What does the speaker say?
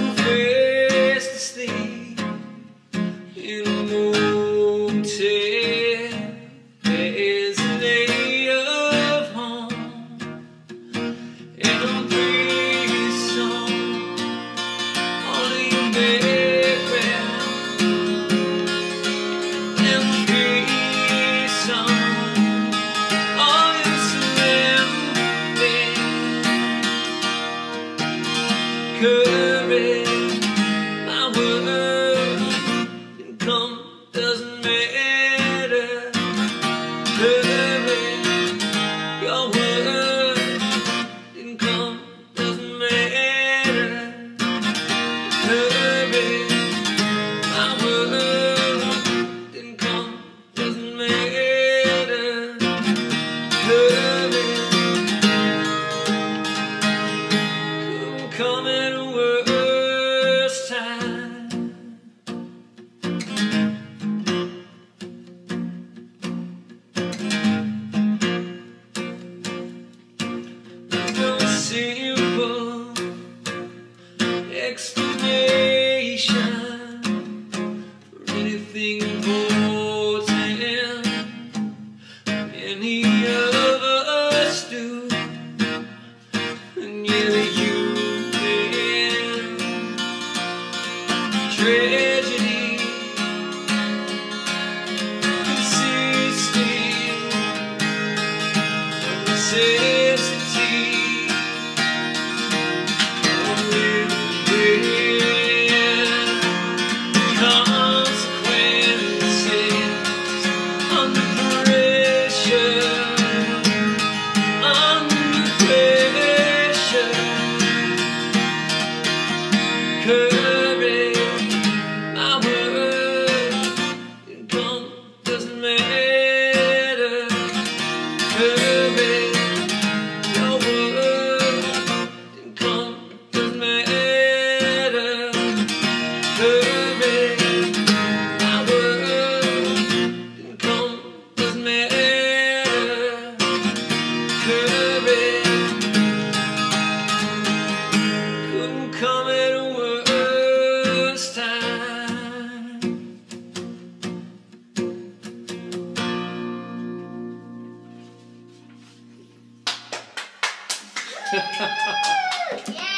fast asleep in a motel. There's a lay of home and a pretty song on your background, and a pretty song on your surroundings. Courage, my word, income doesn't matter. Courage, your word, income doesn't matter. Courage, my word, income doesn't matter. Courage couldn't come at a worse time. There's no simple explanation for anything important. Many of us do, and yeah, you can. Tragedy consisting of necessity of living with consequences under pressure. Under pressure. Courage, my word, income doesn't matter. Courage, your word, income doesn't matter. Courage, my word, income doesn't matter. Courage couldn't come at a worse time. Yeah.